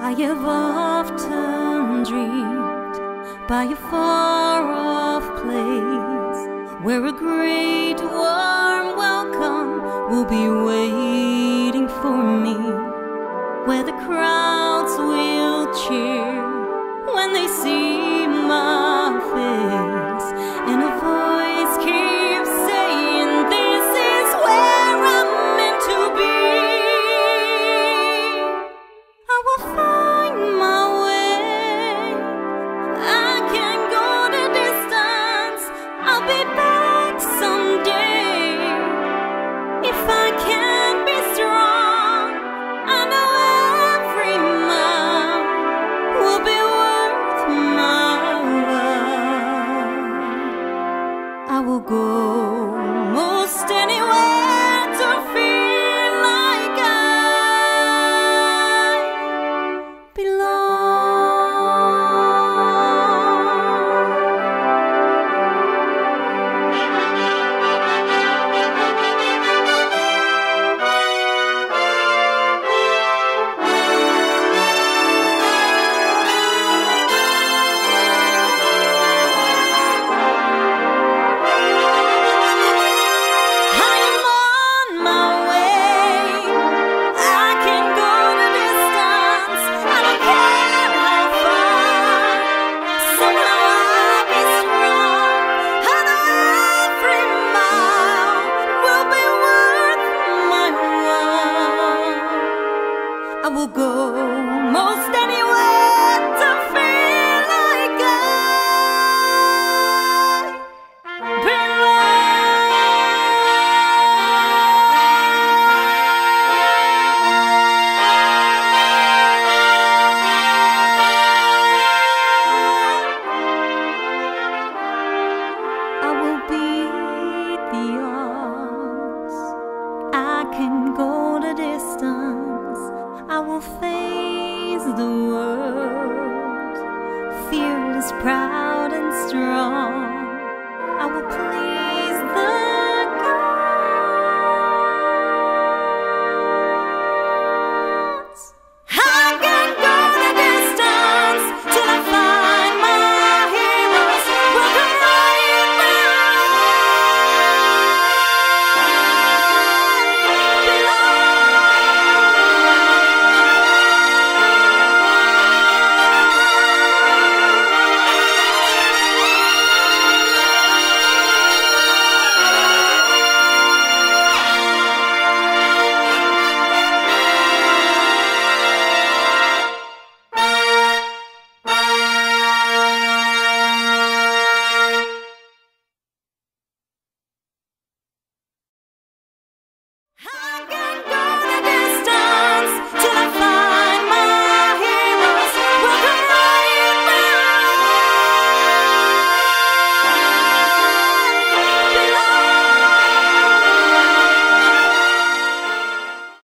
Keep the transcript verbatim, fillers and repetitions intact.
I have often dreamed by a far-off place where a great warm welcome will be waiting for me, where the crowds will cheer when they see my face, and a voice keeps saying, "This is where I'm meant to be." I will find my way. I can go the distance. I'll be back someday. If I can be strong, I know every mile will be worth my while. I will go most anywhere to feel like I belong. I will go most anywhere to feel like I belong. I will beat the odds. I can go the distance. I will face the world, fearless, proud and strong. I will plead